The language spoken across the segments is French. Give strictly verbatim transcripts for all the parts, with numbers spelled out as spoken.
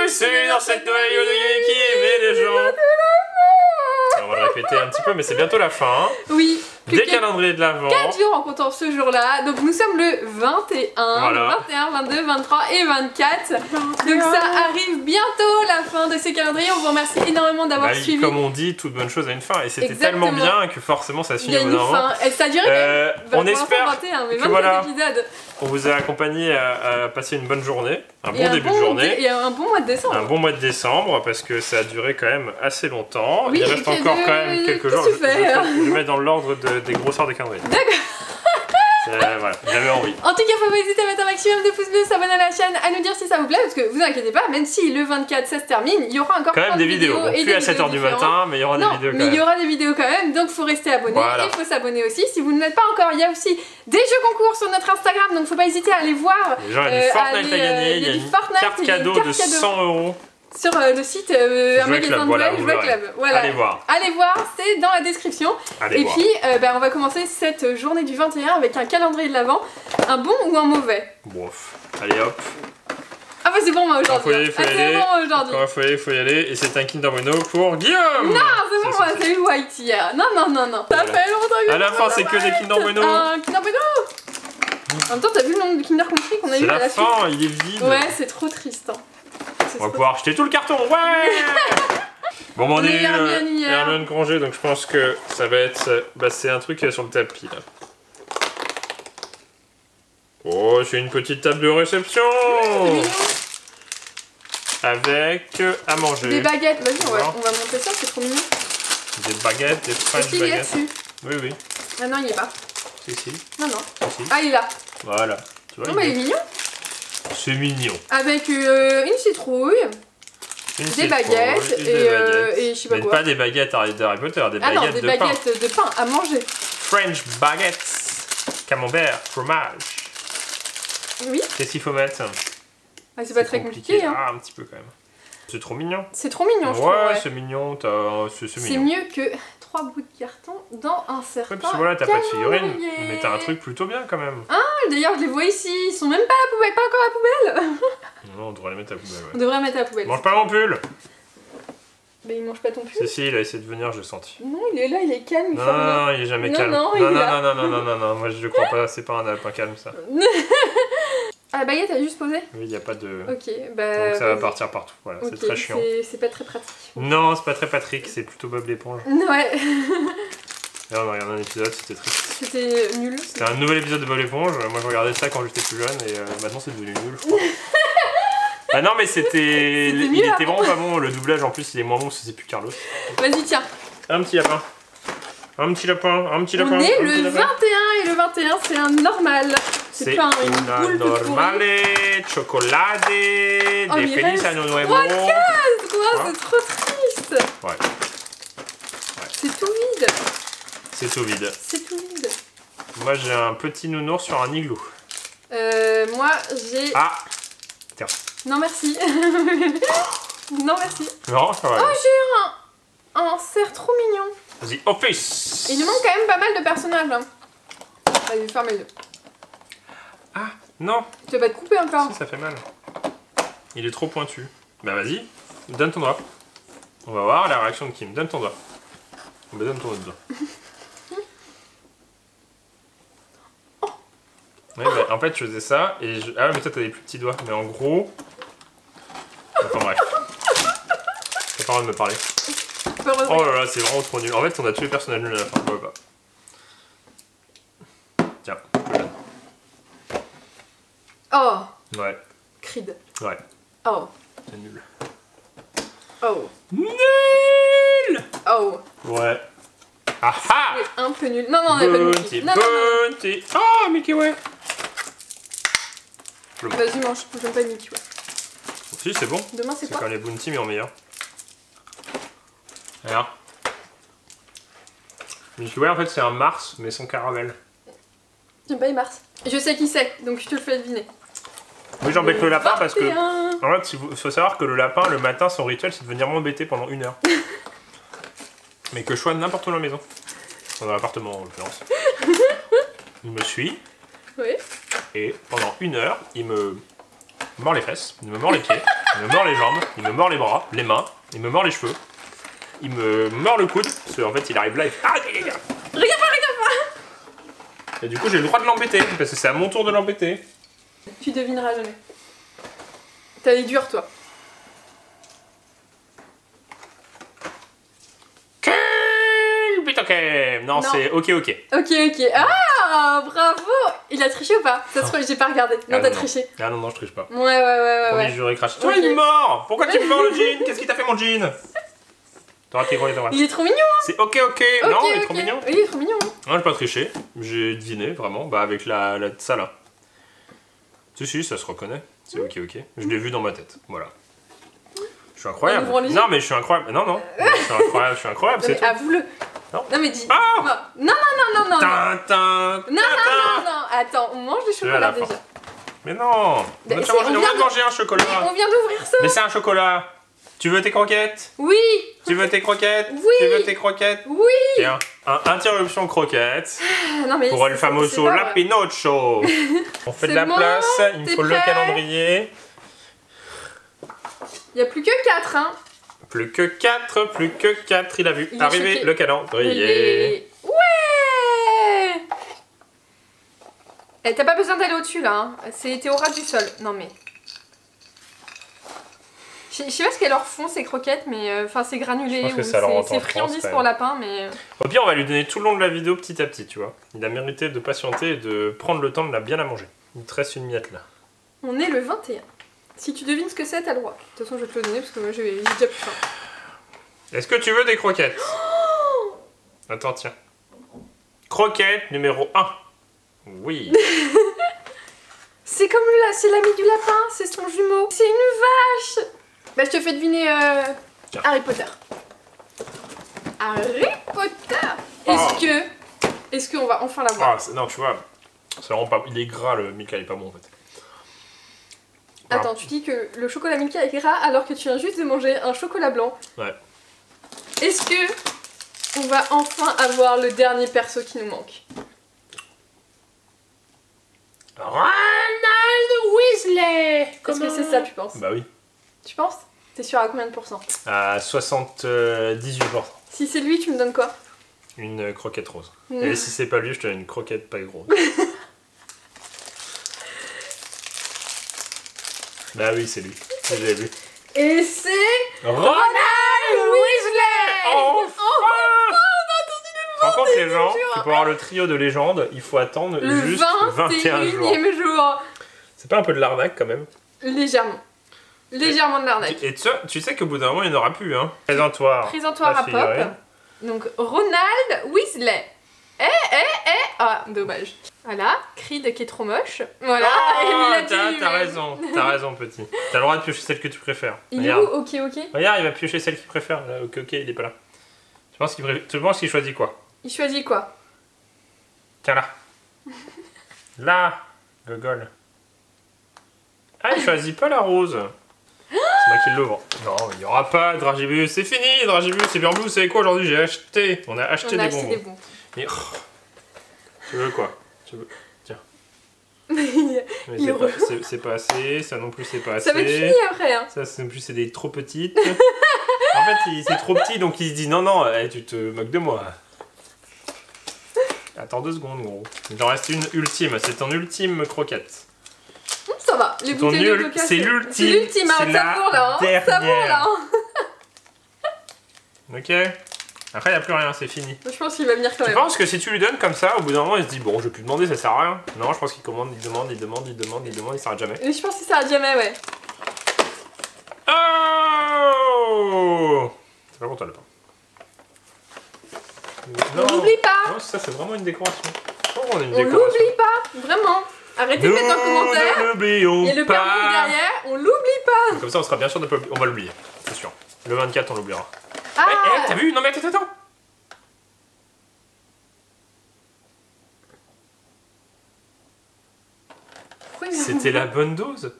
bienvenue dans cette nouvelle vidéo de Geeky, mais les gens... On va le répéter un petit peu, mais c'est bientôt la fin. Oui. Des calendriers de l'Avent. quatre jours en comptant ce jour-là. Donc nous sommes le vingt et un, voilà. vingt et un, vingt-deux, vingt-trois et vingt-quatre. Donc ça arrive bientôt la fin de ces calendriers. On vous remercie énormément d'avoir bah, suivi. Comme on dit, toute bonne chose a une fin. Et c'était tellement bien que forcément ça se finit au bout d'un moment. Et ça a duré euh, on espère vingt et un, mais que voilà, épisodes. On vous a accompagné à, à passer une bonne journée, un bon et début un bon de journée. Et un bon mois de décembre. Un bon mois de décembre, parce que ça a duré quand même assez longtemps. Oui, il reste encore de... quand même quelques jours. Je, je, je, je mets dans l'ordre de, des grosseurs des calendriers. D'accord. Euh, voilà, j'avais envie. En tout cas, faut pas hésiter à mettre un maximum de pouces bleus, s'abonner à la chaîne, à nous dire si ça vous plaît, parce que vous inquiétez pas, même si le vingt-quatre ça se termine, il y aura encore quand même des vidéos. vidéos. Et plus à sept heures du matin, mais il y aura non, des vidéos quand mais même. il y aura des vidéos quand même, donc faut rester abonné. Voilà. Et il faut s'abonner aussi. Si vous ne l'êtes pas encore, il y a aussi des jeux concours sur notre Instagram, donc faut pas hésiter à aller voir. Les gens, il y a du Fortnite à gagner, il y a une carte cadeau de cent euros. Sur euh, le site euh, un magasin de voilà, Jouet Club. Voilà. Allez voir. Allez voir, c'est dans la description. Allez et voir. puis, euh, bah, on va commencer cette journée du vingt et un avec un calendrier de l'Avent. Un bon ou un mauvais? Bof. Allez hop. Ah bah c'est pour moi aujourd'hui. Il faut y aller, ah, c'est pour moi aujourd'hui. Il faut y aller, faut y aller. Et c'est un Kinder Bueno pour Guillaume. Non, c'est pour moi, c'est eu White hier. Non, non, non, non. Ça voilà. fait longtemps que à la fin, c'est que des Kinder Bueno. Un Kinder Bueno. En même temps, t'as vu le nombre de Kinder Country qu'on a eu à la, la fin, fin, il est vide. Ouais, c'est trop triste. Hein. On va pouvoir acheter tout le carton, ouais. Bon, on est Hermione, Hermione Granger, donc je pense que ça va être... Bah, c'est un truc sur le tapis, là. Oh, c'est une petite table de réception. Avec à manger. Des baguettes, vas-y, on va, on va monter ça, c'est trop mignon. Des baguettes, des French il baguettes. Est dessus. Oui, oui. Ah non, il est pas. Si, si. Non, non. Si, si. Ah, il est là. Voilà. Tu vois, non, mais il est mignon. C'est mignon. Avec euh, une citrouille, une des citrouille, baguettes et, et, euh, et je sais pas mais quoi. pas des baguettes Harry Potter, des ah baguettes non, des de baguettes pain. de pain à manger. French baguettes, camembert, fromage. Oui. Qu'est-ce qu'il faut mettre? Ah, c'est pas très compliqué. compliqué hein. Ah, un petit peu quand même. C'est trop mignon. C'est trop mignon, je ouais, trouve. Ouais, c'est mignon. C'est mieux que trois bouts de carton dans un certain. Ouais, parce que voilà, t'as pas de figurine, mais t'as un truc plutôt bien quand même. Ah, d'ailleurs, je les vois ici. Ils sont même pas à la poubelle, pas encore à la poubelle. Non, on devrait les mettre à la poubelle. Ouais. On devrait mettre à la poubelle. Mange pas mon pull. Mais il mange pas ton pull. Si, si, il a essayé de venir, je l'ai senti. Non, il est là, il est calme. Non, non, non, il est jamais non, calme. Non, non, il non, est non, là. non, non, non, non, non, moi je crois pas, c'est pas un lapin calme ça. Ah, la baguette, elle a juste posé? Oui, il n'y a pas de. Ok, bah. Donc ça va partir partout, voilà, okay, c'est très chiant. C'est pas très pratique. Non, c'est pas très Patrick, c'est plutôt Bob l'éponge. Ouais. Là, on a regardé un épisode, c'était triste. C'était nul. C'était un nouvel épisode de Bob l'éponge. Moi, je regardais ça quand j'étais plus jeune et euh, maintenant c'est devenu nul, je crois. Ah non, mais c'était. Il était avant. Vraiment pas bon. Le doublage en plus, il est moins bon parce que c'est plus Carlos. Vas-y, tiens. Un petit lapin. Un petit lapin, un petit lapin. On est le vingt et un et le vingt et un, c'est un normal. C'est pas un, une boule normale, chocolade, oh, des feliz año nuevo. Trois cases, quoi, c'est trop triste. Ouais. ouais. C'est tout vide. C'est tout vide. C'est tout vide. Moi, j'ai un petit nounours sur un igloo. Euh, moi, j'ai... Ah. Tiens. Non, merci. Non, merci. Non, ça va. Oh, j'ai un... un cerf trop mignon. Vas-y, office. Il nous manque quand même pas mal de personnages. Hein. Vas-y, fermez-le. Ah, non. Tu vas pas te couper encore. Si, ça fait mal. Il est trop pointu. Bah vas-y, donne ton doigt. On va voir la réaction de Kim. Donne ton doigt. Bah donne ton autre doigt. Oh. Ouais, bah, en fait, je faisais ça et je... Ah ouais, mais toi, t'as des plus petits doigts. Mais en gros... Enfin bref. T'as pas le droit de me parler. Oh là là, c'est vraiment trop nul. En fait, on a tous les personnages nuls à la fin. Ouais, bah. Tiens. Oh. Ouais. Creed. Ouais. Oh. C'est nul. Oh. Nul. Oh. Ouais. Ah ah. C'est un peu nul. Non, non, on n'a pas de Mickey. Non, non, non. Oh, Mickey, ouais. Vas-y, mange. J'aime pas Mickey, ouais. Si, c'est bon. Demain, c'est quoi? C'est quand les Bounty, mais en meilleur. Regarde. Mickey Way, en fait, c'est un Mars, mais sans caramel. J'aime pas les Mars. Je sais qui c'est, donc je te le fais deviner. Oui, j'embête le lapin parce que... vingt et un. En fait, il faut savoir que le lapin, le matin, son rituel, c'est de venir m'embêter pendant une heure. Mais que je sois n'importe où dans la maison. Dans l'appartement, en l'occurrence. Il me suit. Oui. Et pendant une heure, il me mord les fesses, il me mord les pieds. Il me mord les jambes, il me mord les bras, les mains, il me mord les cheveux. Il me mord le coude, parce qu'en fait il arrive là et fait... Ah, regarde pas, regarde pas. Et du coup j'ai le droit de l'embêter, parce que c'est à mon tour de l'embêter. Tu devineras jamais. T'as les durs toi. Ok, non, non. c'est ok, ok. Ok, ok. Ah, bravo. Il a triché ou pas? Ça se trouve, j'ai pas regardé. Non, ah, t'as triché. Ah non, non, je triche pas. Ouais, ouais, ouais, ouais. Premier ouais. juré crash. Toi, okay. Il est mort. Pourquoi tu me mords le jean? Qu'est-ce qu'il t'a fait mon jean? T'auras tes gros, il est trop mignon. Hein. C'est ok, ok. Okay, non, okay. il est trop mignon. Oui, il est trop mignon. Hein. Non, j'ai pas triché. J'ai deviné, vraiment. Bah, avec la, la ça là. Si, si, ça se reconnaît. C'est ok, ok. Je l'ai vu dans ma tête. Voilà. Je suis incroyable. Non, mais je suis incroyable. Non, non. Je suis incroyable, je suis incroyable, c'est tout. Avoue-le. Non. non mais dis. Oh non, non, non, non, non. Tintin, non, non, non, non. Attends, on mange des chocolats déjà. Mais non. Mais on, on vient de manger un chocolat. On vient d'ouvrir ça. Mais c'est un chocolat. Tu veux tes croquettes? Oui. Tu veux tes croquettes? Oui. Tu veux tes croquettes? Oui. Tiens, un, interruption croquettes. Non, mais pour le famoso la Pinocchio. On fait de la bon, place, il me faut prêt? Le calendrier. Il n'y a plus que quatre, hein. Plus que quatre, plus que quatre, il a vu. Il arriver le calendrier. Les... Ouais. Eh, t'as pas besoin d'aller au-dessus là, hein. C'était au ras du sol. Non mais... Je sais pas ce qu'elles leur font ces croquettes, mais... Enfin, euh, c'est granulé ou c'est friandise pour lapin, mais... Au pire, on va lui donner tout le long de la vidéo petit à petit, tu vois. Il a mérité de patienter et de prendre le temps de la bien la manger. Il te reste une miette là. On est le vingt et un. Si tu devines ce que c'est, t'as le droit. De toute façon, je vais te le donner parce que moi j'ai déjà plus faim. Est-ce que tu veux des croquettes? Oh, attends, tiens. Croquette numéro un. Oui. C'est comme là, c'est l'ami du lapin, c'est son jumeau. C'est une vache. Bah, je te fais deviner euh, Harry Potter. Harry Potter. Est-ce oh. que. Est-ce qu'on va enfin l'avoir? Ah, non, tu vois. C'est vraiment pas. Il est gras, le Milka, il est pas bon en fait. Attends, tu dis que le chocolat Milka est gras alors que tu viens juste de manger un chocolat blanc. Ouais. Est-ce que on va enfin avoir le dernier perso qui nous manque? Ronald Weasley. Est-ce que c'est ça, tu penses? Bah oui. Tu penses? T'es sûr à combien de pourcents? À soixante-dix-huit pour cent. Si c'est lui, tu me donnes quoi? Une croquette rose. Mmh. Et si c'est pas lui, je te donne une croquette pas rose. Bah oui, c'est lui. J'ai vu. Et c'est... Ronald Weasley. Enfin, oh, on a attendu le Par contre, les gens, qui pour avoir le trio de légende, il faut attendre le juste vingt et un jours. jour. C'est pas un peu de l'arnaque quand même? Légèrement. Légèrement de l'arnaque. Et tu, tu sais qu'au bout d'un moment, il n'y en aura plus. Hein. Présentoir. Présentoir à Pop. Donc, Ronald Weasley. Eh, eh, eh. Ah, dommage. Voilà, Creed qui est trop moche. Voilà, oh, t'as t'as raison, t'as raison petit. T'as le droit de piocher celle que tu préfères. Il est où? Ok, ok. Regarde, il va piocher celle qu'il préfère. Là, ok, ok, il est pas là. Tu penses qu'il pré... tu penses qu'il choisit quoi? Il choisit quoi? Tiens là. Là, Gogol. Ah, il choisit pas la rose. C'est moi qui l'ouvre. Non, il n'y aura pas de Dragibus, c'est fini, Dragibus, c'est bien bleu, vous savez quoi aujourd'hui? J'ai acheté. On a acheté On a des acheté bonbons. Des bonbons. Et... Oh. Tu veux quoi? Tu veux... Tiens. Mais c'est pas, pas assez, ça non plus c'est pas assez. Ça va être fini après. Hein. Ça non plus c'est des trop petites. En fait c'est trop petit donc il se dit non non, hey, tu te moques de moi. Attends deux secondes gros. Il en reste une ultime, c'est ton ultime croquette. Ça va, les bouteilles de coca c'est l'ultime. C'est l'ultime, hein, ça bourre là. Hein. Ça bourre là. Ok. Après, il n'y a plus rien, c'est fini. Je pense qu'il va venir quand même. Tu penses que si tu lui donnes comme ça, au bout d'un moment, il se dit bon, je vais plus demander, ça sert à rien. Non, je pense qu'il commande, il demande, il demande, il demande, il demande, il s'arrête jamais. Mais je pense qu'il s'arrête jamais, ouais. Oh! C'est pas pour toi le pain. On l'oublie pas. Non, ça, c'est vraiment une décoration. Oh, on a une on l'oublie pas, vraiment. Arrêtez de mettre un commentaire. Ne l'oublions pas. Et le permis derrière, on l'oublie pas. Comme ça, on sera bien sûr de pas on va l'oublier, c'est sûr. Le vingt-quatre, on l'oubliera. Ah. Eh, hey, hey, t'as vu? Non mais attends, attends. C'était la bonne dose.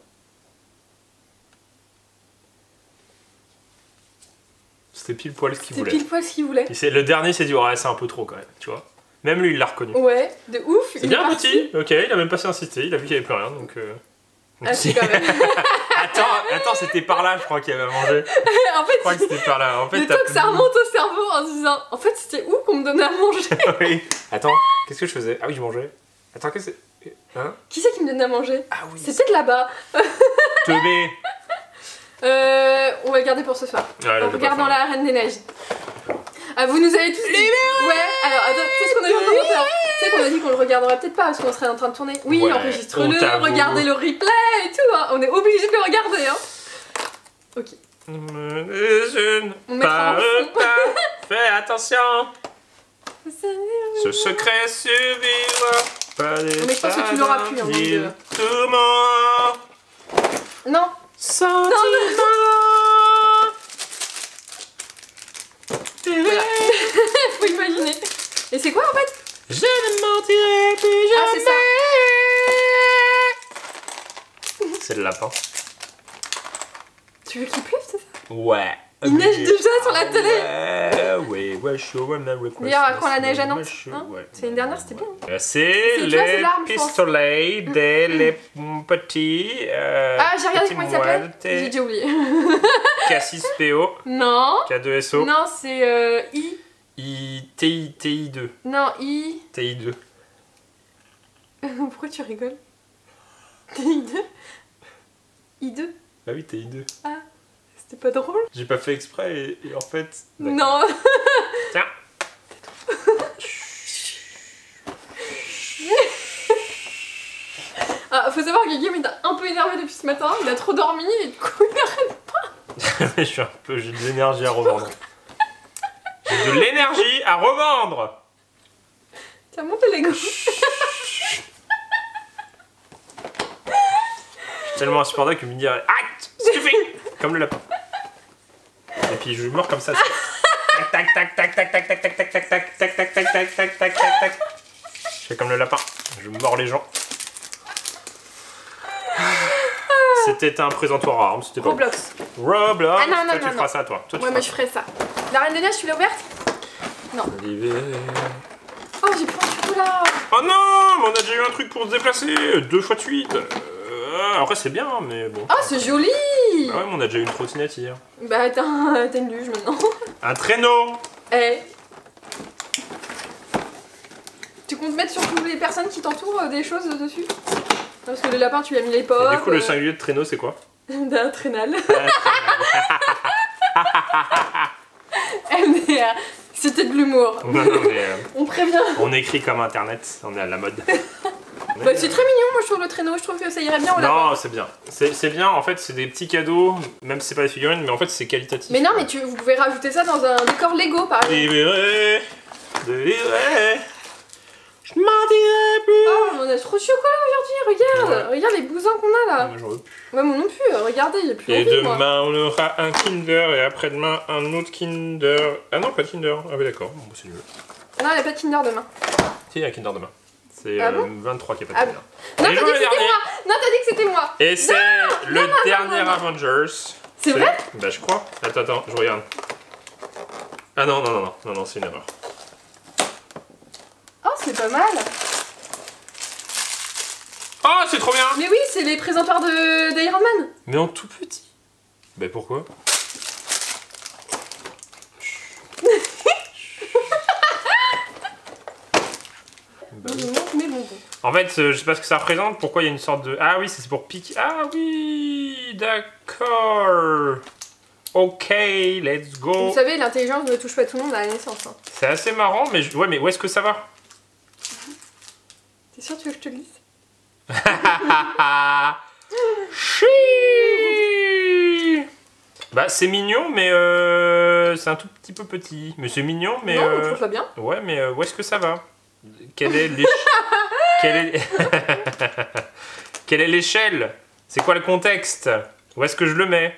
C'était pile poil ce qu'il voulait. C'était pile poil ce qu'il voulait. Le dernier s'est dit ouais c'est un peu trop quand même, tu vois. Même lui il l'a reconnu. Ouais, de ouf. C'est bien petit. Ok, il a même pas insisté, il a vu qu'il n'y avait plus rien donc. Euh... Ah si quand même. Attends, Attends, c'était par là, je crois qu'il avait mangé. En fait, je crois que c'était par là. En fait, le temps que ça remonte au cerveau en se disant, en fait, c'était où qu'on me donnait à manger? Oui. Attends, qu'est-ce que je faisais? Ah oui, je mangeais. Attends, qu'est-ce que c'est? Hein? Qui c'est qui me donnait à manger? Ah oui. C'est peut-être là-bas. Teubé. Euh, on va le garder pour ce soir. Ah, là, on regarde dans la Reine des Neiges. Ah, vous nous avez tous dit. Ouais, alors attends, tu sais ce qu'on a dit en commentaire? Tu sais qu'on a dit qu'on le regarderait peut-être pas parce qu'on serait en train de tourner. Oui, Ouais, enregistre-le, on t'avoue. regardez le replay et tout. Hein. On est obligé de le regarder. Hein. Ok. Je ne On mettra en parle fond. pas. Fais attention. Ce secret survivra. Pas des Mais je pense que tu l'auras plus, hein, donc, euh. Tout mort. Non. Sentiment. Voilà. Faut imaginer. Et c'est quoi en fait? Je ne mentirai plus jamais. Ah, c'est ça. C'est le lapin. Tu veux qu'il pleuve, c'est ça? Ouais. Il neige déjà sur la télé. Ouais, ouais, ouais, je suis au one hour D'ailleurs, quand la neige à Nantes, Ouais, je suis- hein, ouais. c'est une dernière, c'était bien. Euh, C'est C'est- tu vois, c'est les l'arme, je pense. pistolets des les petits. Euh, Ah, j'ai regardé petits comment il s'appelait. Muerte, J'ai déjà oublié. K six P O, Non. K deux S O, Non, c'est euh, I. I, T I, T I deux. Non, I. T I deux. Pourquoi tu rigoles? I deux. I deux. Ah oui, T I deux. Ah, c'était pas drôle? J'ai pas fait exprès et, et en fait. d'accord. Non. Tiens. Ah, faut savoir que Guillaume il est un peu énervé depuis ce matin, il a trop dormi et du coup il arrête. Je suis un peu. J'ai de l'énergie à revendre. J'ai de l'énergie à revendre. Tiens, monte les gauche. Tellement insupportable que me dit arrête, qu'est-ce que tu fais? Comme le lapin. Et puis je meurs comme ça. Tac tac tac tac tac tac tac tac tac tac tac tac tac tac tac tac tac tac tac. Je fais comme le lapin. Je mords les gens. C'était un présentoir à armes, c'était pas. Roblox. Roblox. Ah non, non, Toi non, tu non. feras ça toi. Toi tu Ouais, feras moi je ferai ça. La Reine des Neiges, tu l'as ouverte? Non. Oh, j'ai pris un chocolat. Oh non, mais on a déjà eu un truc pour se déplacer. Deux fois de suite. Euh, après c'est bien, mais bon. Oh, c'est joli. Bah ouais, mais on a déjà eu une trottinette hier. Bah, t'as un- t'as une luge maintenant. Un traîneau. Eh. Tu comptes mettre sur toutes les personnes qui t'entourent euh, des choses euh, dessus? Parce que le lapin, tu lui as mis les Et pommes. du coup, le singulier de traîneau, c'est quoi? D'un traînal. M D R. C'était de l'humour. Non, non, mais euh, On prévient. on écrit comme internet, on est à la mode. Bah, c'est très mignon, moi je trouve le traîneau, je trouve que ça irait bien au lapin. Non, c'est bien. C'est c'est bien, en fait, c'est des petits cadeaux, même si c'est pas des figurines, mais en fait, c'est qualitatif. Mais non, mais tu, vous pouvez rajouter ça dans un décor Lego par exemple. Libéré, délivré, je m'en dirai plus. Oh, on a trop de chocolat aujourd'hui, regarde. Ouais. Regarde les bousins qu'on a là. Moi, j'en veux plus. Ouais, moi non plus, regardez, il y a plus Et envie, moi. demain, on aura un Kinder, et après-demain, un autre Kinder. Ah non, pas de Kinder. Ah oui, d'accord, bon, bah, c'est nul. Non, il n'y a pas de Kinder demain. Si, il y a un Kinder demain. C'est Ah euh, bon vingt-trois qui a pas de Ah Kinder. Non, Et t'as le dit que c'était dernier. moi. Non, t'as dit que c'était moi. Et c'est le non, non, dernier non, non. Avengers. C'est vrai? Bah je crois. Attends, attends, je regarde. Ah non, non, non, non, non, non, c'est une erreur. Oh, c'est pas mal. Oh, c'est trop bien. Mais oui, c'est les présentoirs de d'Iron Man. Mais en tout petit. Bah pourquoi? Bah oui. Mais bon, bon. En fait, euh, je sais pas ce que ça représente, pourquoi il y a une sorte de... Ah oui, c'est pour piquer... Ah oui, d'accord. Ok, let's Vous go. savez, l'intelligence ne touche pas tout le monde à la naissance. Hein. C'est assez marrant, mais je... ouais, mais où est-ce que ça va? T'es sûr, tu veux que je te glisse? Chi. Bah c'est mignon, mais euh, c'est un tout petit peu petit. Mais c'est mignon, mais... Non, euh, je trouve ça bien. ouais, mais euh, où est-ce que ça va? Quelle est l'échelle? Quelle est... Quelle est l'échelle? C'est quoi le contexte? Où est-ce que je le mets?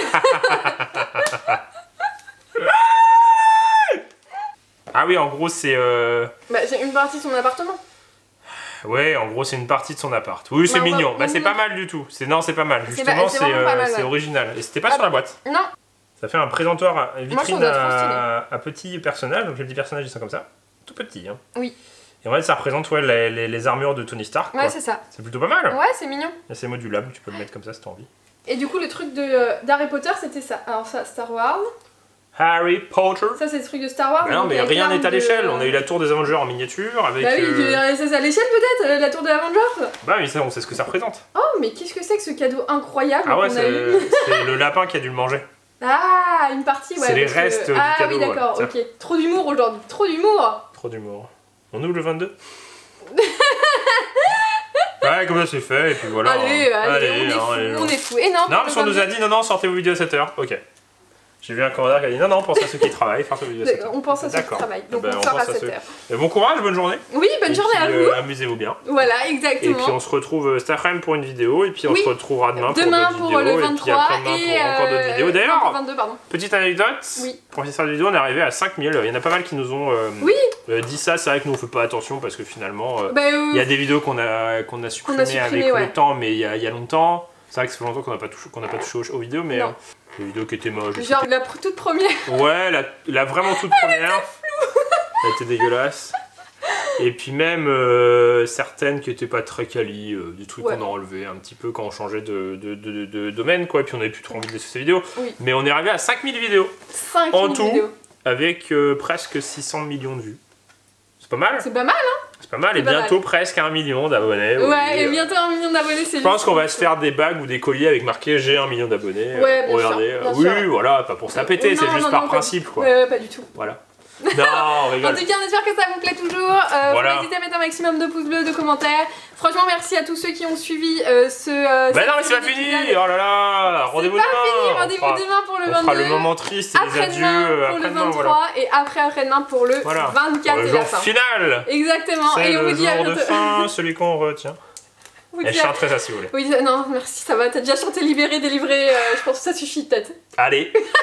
Ah oui, en gros, c'est... Euh... Bah, c'est une partie de son appartement. Ouais, en gros, c'est une partie de son appart. Oui, c'est Bah, on va- mignon. on Bah, c'est va- pas mal du tout. C'est Non, c'est pas mal. C'est Justement, pas- c'est c'est vraiment pas euh, mal, c'est ouais. original. Et c'était pas Ah, sur la boîte. Non. Ça fait un présentoir, à- une Moi, je trouve vitrine ça trop à, à petit personnage. Donc, les petits personnages, ils sont comme ça. Tout petit, hein. Oui. Et en fait, ça représente ouais, les, les, les armures de Tony Stark. Ouais, quoi. c'est ça. C'est plutôt pas mal. Ouais, c'est mignon. Et c'est modulable, tu peux le mettre comme ça si t'as envie. Et du coup, le truc de d'Harry Potter, c'était ça. Alors ça, Star Wars. Harry Potter. Ça, c'est le truc de Star Wars. Mais non, mais rien n'est à de... l'échelle. On a eu la tour des Avengers en miniature avec. Bah oui, euh... ça c'est à l'échelle peut-être, la tour des Avengers. Bah oui, ça, on sait ce que ça représente. Oh, mais qu'est-ce que c'est que ce cadeau incroyable Ah ouais, qu'on a eu. c'est le lapin qui a dû le manger. Ah, une partie, ouais. C'est les restes que... du ah, cadeau. Ah oui, d'accord, ouais. ok. Trop d'humour aujourd'hui, trop d'humour. Trop d'humour. On ouvre le vingt-deux. Ouais, comme ça c'est fait, et puis voilà. Allez, allez, allez, on, non, est allez, fou, on est fou. Et non, non, parce qu'on nous a dit non, non, sortez vos vidéos à sept heures. Ok. J'ai vu un commentaire qui a dit non, non, pense à ceux qui travaillent, faire vos vidéos à sept heures. On pense à ceux qui travaillent, donc ben, on, on sort à sept sept heures. Et bon courage, bonne journée. Oui, bonne et journée puis, à vous. Euh, Amusez-vous bien. Voilà, exactement. Et puis on se retrouve cet après-midi pour une vidéo, et puis on oui. se retrouvera demain, demain pour pour, d'autres vidéos, le vingt-trois, et puis après-demain et pour encore d'autres vidéos. D'ailleurs, vingt-deux, pardon. Petite anecdote, oui. pour cette vidéo, on est arrivé à cinq mille. Il y en a pas mal qui nous ont euh, oui. euh, dit ça. C'est vrai que nous on fait pas attention parce que finalement, euh, bah, euh, il y a des vidéos qu'on a, qu'on a supprimées supprimé avec ouais. le temps, mais il y a, il y a longtemps. C'est vrai que ça fait longtemps qu'on n'a pas touché, qu'on n'a pas touché aux, aux vidéos, mais euh, les vidéos qui étaient moches. Genre la toute première. Ouais, la, la vraiment toute première. Elle était dégueulasse. Et puis même euh, certaines qui étaient pas très quali, euh, des trucs ouais. qu'on a enlevés un petit peu quand on changeait de, de, de, de, de domaine, quoi. Et puis on avait plus trop envie de laisser ces vidéos. Oui. Mais on est arrivé à cinq mille vidéos. cinq mille en tout, vidéos. Avec euh, presque six cents millions de vues. C'est pas mal. C'est pas mal, hein. C'est pas mal, et bientôt mal. presque un million d'abonnés. Ouais, oui, et bientôt un million d'abonnés, c'est Je pense qu'on va se faire des bagues ou des colliers avec marqué j'ai un million d'abonnés. Ouais, bien Regardez. sûr, bien oui, sûr. voilà, pas pour se la péter, c'est juste non, par non, principe, quoi. Ouais, ouais, pas du tout. Voilà. Non, on rigole. En tout cas, on espère que ça vous plaît toujours. Euh, voilà. N'hésitez à mettre un maximum de pouces bleus, de commentaires. Franchement, merci à tous ceux qui ont suivi euh, ce. Euh, bah non, mais c'est pas fini. Oh là là, rendez-vous demain. C'est pas fini. Rendez-vous demain pour le vingt-deux. On fera le moment triste et les adieux euh, pour le vingt-trois voilà. Et après après-demain pour le voilà. vingt-quatre le et jour la fin. Final. Exactement. Et on vous dit à bientôt. Le jour de fin, celui qu'on retient. Et je chanterai ça si vous voulez. Oui, non, merci, ça va. T'as déjà chanté Libéré, Délivré. Euh, je pense que ça suffit peut-être. Allez.